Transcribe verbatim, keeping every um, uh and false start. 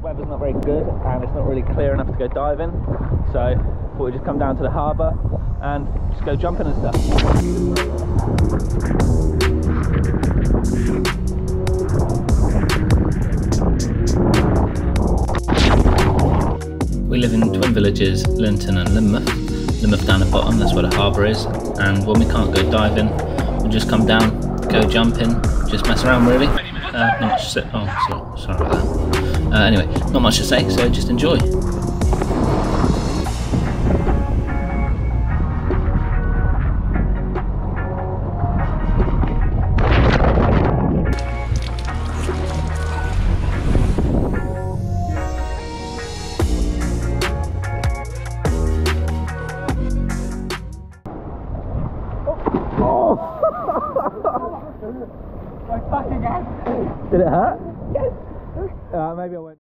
weather's not very good and it's not really clear enough to go diving, so thought we'd just come down to the harbour and just go jumping and stuff. We live in twin villages, Linton and Lynmouth. Lynmouth down the bottom, that's where the harbour is, and when we can't go diving, we'll just come down, go jumping, just mess around really. Uh, not much to say. Oh, sorry, sorry about that. Uh, anyway, not much to say, so just enjoy. Did it hurt? Yes. Uh, maybe I won't.